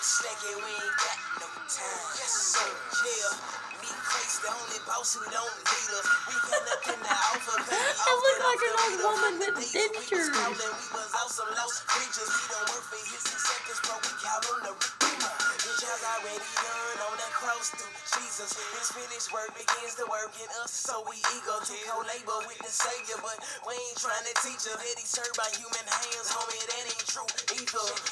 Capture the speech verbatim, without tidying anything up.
slacking, we ain't got no time. Yes, sir. Yeah. Me crazy, the only boss who don't need us. We got nothing to offer. I look like an old woman with dentures. We was awesome, lost creatures. We don't work for his acceptance, but we count on the redeemer. The job's already done on that cross through Jesus. His finished work begins to work in us, so we eager to co-labor with the Savior. But we ain't trying to teach her that he served by human hands, homie, that ain't true either.